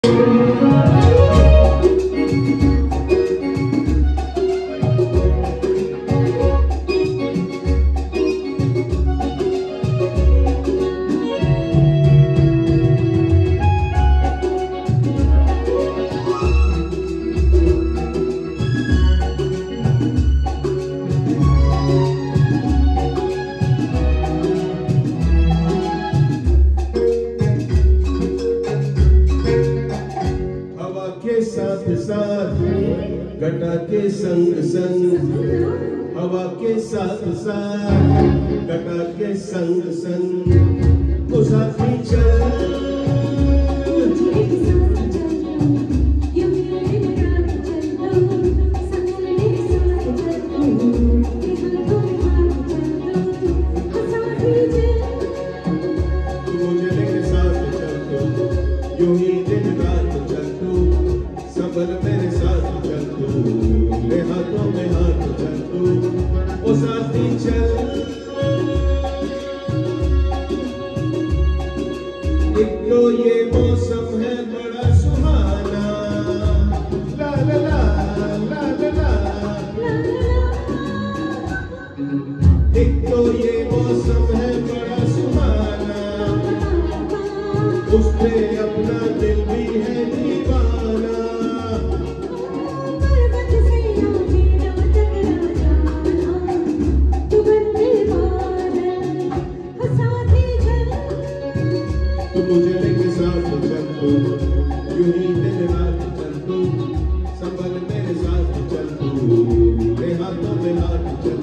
साथ साथ घटा के संग संग, हवा के साथ साथ घटा के संग संग, ओ साथी चल मुझे लेके साथ चल तू, यूं ही दिन रात चल तू, सबल मेरे साथ चल तू, मेरे हाथों में हाथ चल तू, ओ साथी चल। एक तो ये मौसम है बड़ा सुहाना, ला ला ला ला ला ला, एक तो ये मौसम है बड़ा सुहाना, उसपे अपना दिल भी है दीवाना, मुझे लेके साथ चल तू, यूं ही दिन रात चल तू, संभल मेरे साथ चल तू, मेरे हाथों में हाथ चल